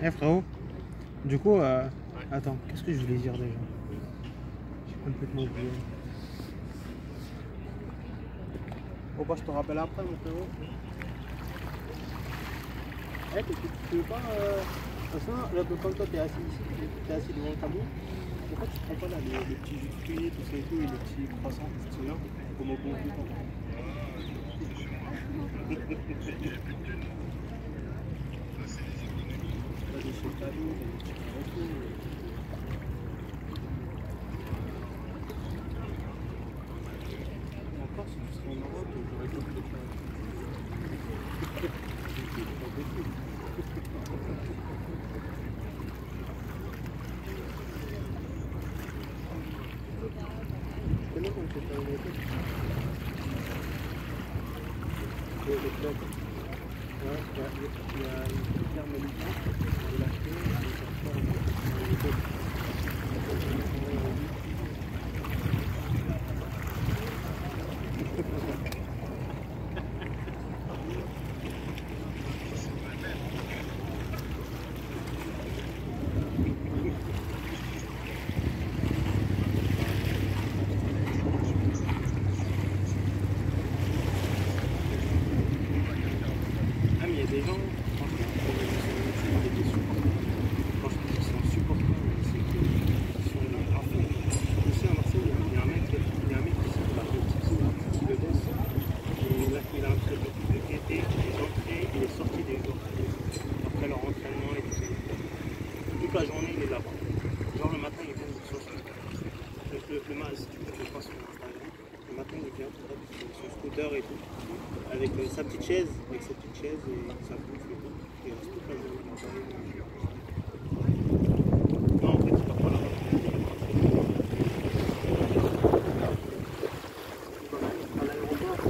Eh frérot, du coup, attends, qu'est-ce que je voulais dire déjà? J'ai complètement oublié. Bon bah je te rappelle après mon frérot. Eh tu veux pas de toute façon, là comme toi t'es assis ici, t'es assis devant le tableau, pourquoi tu prends pas là les petits jus de fruits, tout ça et tout, et les petits croissants, c'est là, comme au bon vieux temps. T'as des chocolats, t'as des petits gâteaux. Encore si tu serais en Europe, j'aurais pas pu le faire. Tu connais quand tu fais un été? Le club. Ouais, il y a une petite ferme militante, de la clé, et ça se fait en été. Ah mais il y a des gens, franchement, qui ont des questions. Franchement, ils sont insupportables, c'est qu'ils sont à fond. Ici à Marseille, il y a un mec qui s'appelle Titi Le Boss, et là, il a un truc de gaieté, les entrées, il est sorti des jours après leur entraînement et tout. Toute la journée, il est là-bas. Genre le matin, il vient sur son si tu peux le voir sur Instagram, le matin, il vient sur son scooter et tout. Avec sa petite chaise, et sa bouffe et tout. Et il reste toute la journée là-bas. Non, en fait, il part pas là-bas. À l'aéroport.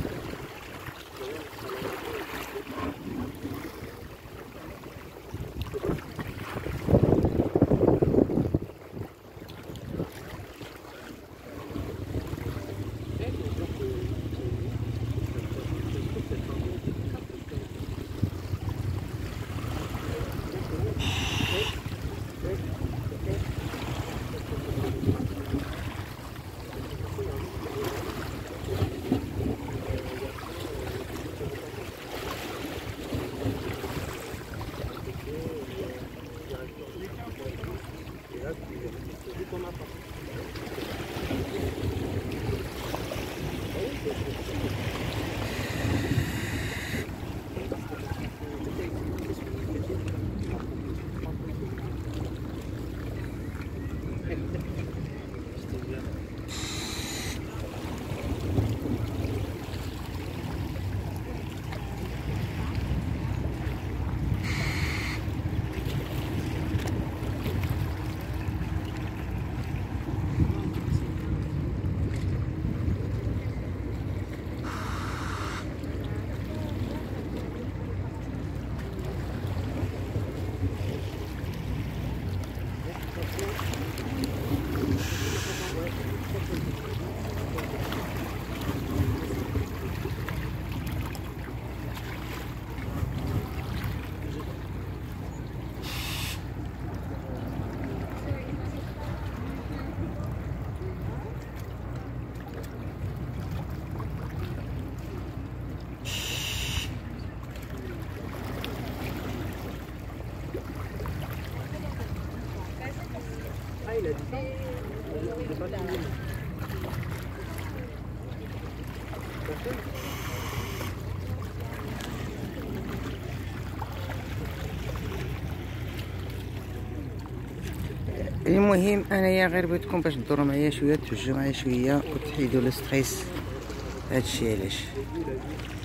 Ah, il a dit ça? Il n'a pas fini. المهم انايا غير بغيتكم باش تدوروا معايا شويه، توجهوا معايا شويه وتحيدوا لو ستريس. هادشي علاش